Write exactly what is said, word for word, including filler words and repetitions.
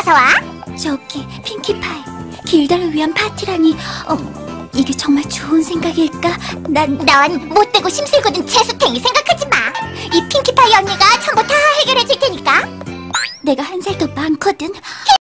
어서 와. 저기 핑키파이, 길다를 위한 파티라니. 어, 이게 정말 좋은 생각일까? 난 넌 못되고 심술궂은 재수탱이 생각하지 마. 이 핑키파이 언니가 전부 다 해결해 줄 테니까. 내가 한 살 더 많거든.